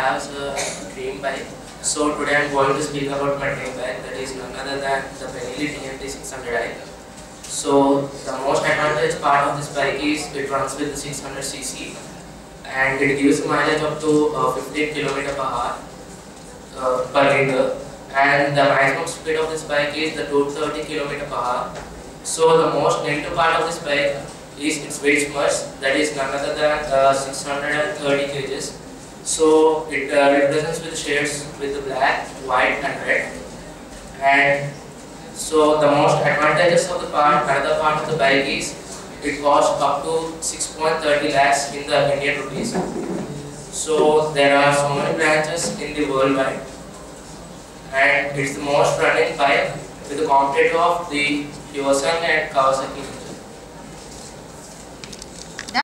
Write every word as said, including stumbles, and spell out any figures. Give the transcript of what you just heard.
have a dream bike. So today I am going to speak about my dream bike, that is none other than the Benelli T M T six hundred i. So the most advantage part of this bike is it runs with the six hundred c c and it gives mileage up to uh, fifteen kilometers per hour uh, per liter, and the maximum speed of this bike is the two hundred thirty kilometers per hour. So the most negative part of this bike is its weight much, that is none other than uh, six hundred thirty kilograms. So it uh, represents with shades with the black, white and red. And so the most advantages of the part, another part of the bike is it costs up to six point three lakhs in the Indian rupees. So there are so many branches in the worldwide, and it's the most running bike with the competitor of the Deviation and Kawasaki.